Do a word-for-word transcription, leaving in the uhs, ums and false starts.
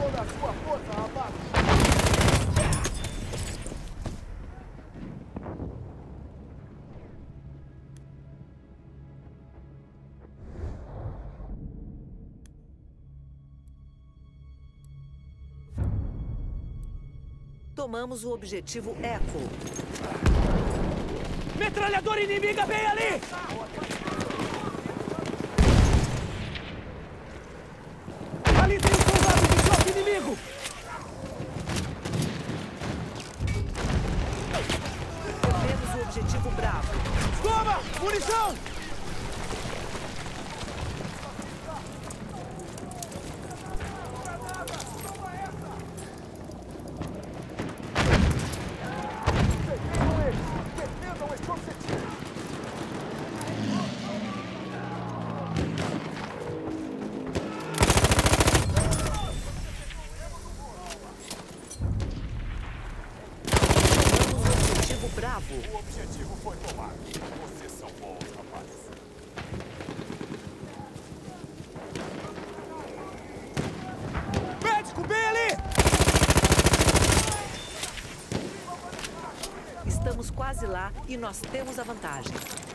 Toda a sua força, rapaz! Tomamos o objetivo Echo. Metralhadora inimiga bem ali! Ali tem um soldado de choque inimigo! Perdemos o objetivo Bravo. Toma! Munição! Bravo. O objetivo foi tomado. Vocês são bons, rapazes. Médico, bem ali! Estamos quase lá e nós temos a vantagem.